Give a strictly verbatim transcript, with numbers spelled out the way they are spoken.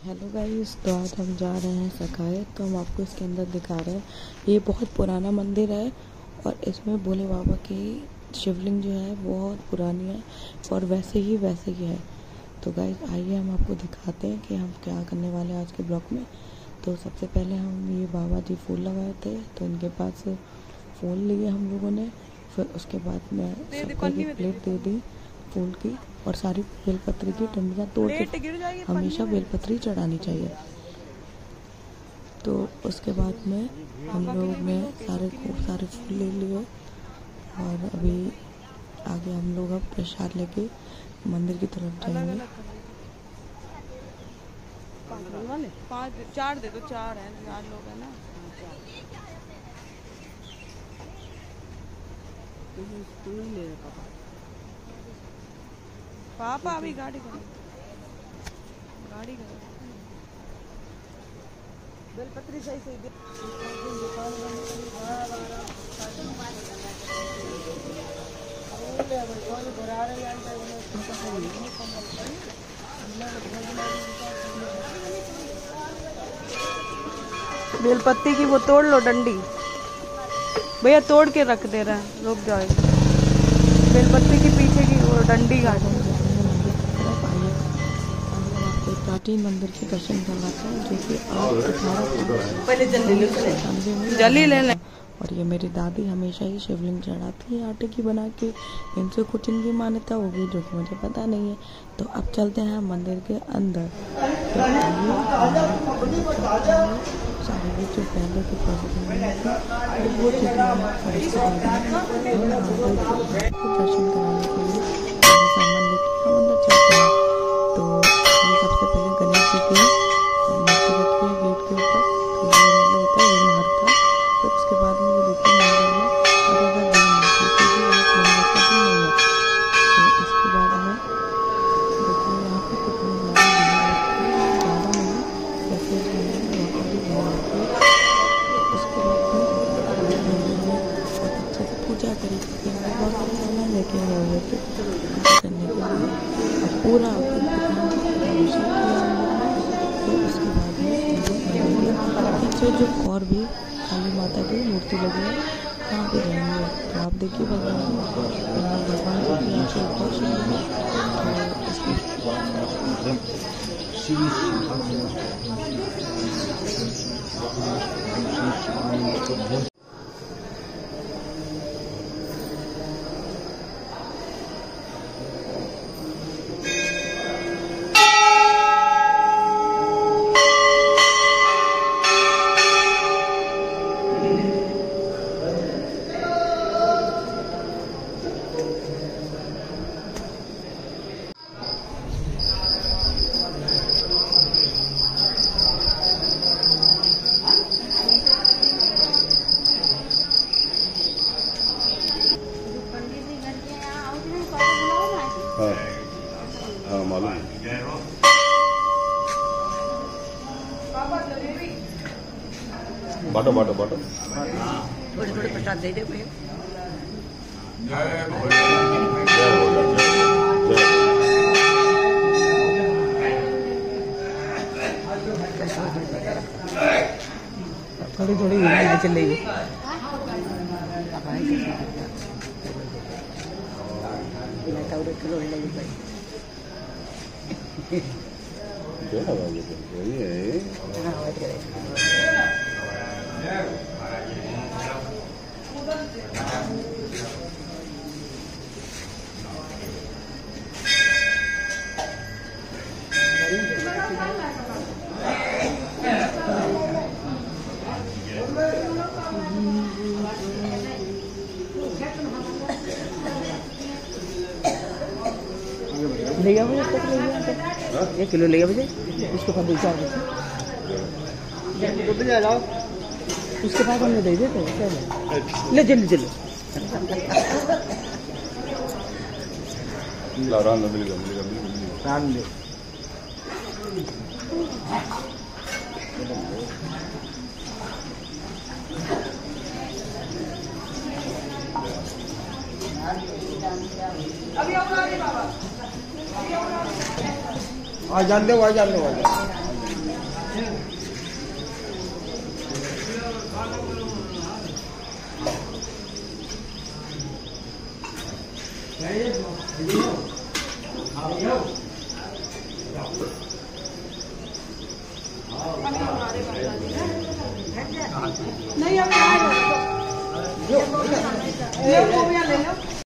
Hello guys, तो आज हम जा रहे हैं सखाए। तो हम आपको इसके अंदर दिखा रहे हैं। ये बहुत पुराना मंदिर है और इसमें भोले बाबा की शिवलिंग जो है बहुत पुरानी है और वैसे ही वैसे ही है। तो गाइस आइए हम आपको दिखाते हैं कि हम क्या करने वाले हैं आज के ब्लॉग में। तो सबसे पहले हम ये बाबा जी फूल लगाए थे, तो इनके पास फूल लिए हम लोगों ने। फिर उसके बाद में सबको एक प्लेट दे दी फूल की और सारी बेलपत्री की डंडियाँ तोड़ के हमेशा बेलपत्री चढ़ानी चाहिए। तो उसके बाद में हम लोग ने सारे खूब सारे फूल ले लिए और अभी आगे हम लोग अब प्रसाद लेके मंदिर की तरफ जाएंगे। पाँच चार दे दो, चार हैं, चार लोग हैं ना। ले पापा पापा अभी गाड़ी करो गाड़ी करो बेलपत्री सही सही दे। बेलपत्ती की वो तोड़ लो डंडी, भैया तोड़ के रख दे रहा है, रुक जाए। बेलपत्ती की पीछे की वो डंडी काटो। प्राचीन मंदिर के दर्शन करवाते हैं जो कि आज पहले जल्दी ले लें। और ये मेरी दादी हमेशा ही शिवलिंग चढ़ाती है आटे की बना के। इनसे कुछ इनकी मान्यता होगी जो कि मुझे पता नहीं है। तो अब चलते हैं मंदिर के अंदर। तो सारी जो पहले की प्रोसेसिंग थी वो चीज़ें दर्शन कराने के लिए सामान लेके हम अंदर चलते हैं। तो ये सबसे पहले गणेश जी की मूर्ति रखी है गेट के ऊपर, तो ये मतलब होता है विघ्नहर्ता। फिर उसके बाद में ये देखिए मंदिर में अलग अलग दिन मूर्ति क्योंकि यहाँ सोमवार का दिन नहीं है। तो इसके बाद में देखिए यहाँ पे कितनी ज़्यादा नहीं जैसे उसके बाद में मंदिर में बहुत अच्छे से पूजा करी क्योंकि हमें बहुत सारे सामान लेके आए हुए थे पूजा करने के लिए और पूरा अभिषेक किया। तो उसके बाद में पीछे जो और भी काली माता की मूर्ति लगी है वहाँ पे जाएंगे। तो आप देखिए भगवान भगवान जी की आंखें ऊपर तो हाँ हाँ मालूम है। बाटो बाटो बाटो थोड़े थोड़े प्रसाद दे दे भैया। थोड़ी थोड़ी चलेगी। ले गया मुझे तक ले गया एक किलो ले गया मुझे उसके बाद दो चार बजे आ जाओ उसके बाद हमने दे देते ले जल्दी जल्दी राम ने मिलेगा मिलेगा राम ने आ जान दो आ जान दो नहीं अब ले लो, ले लो।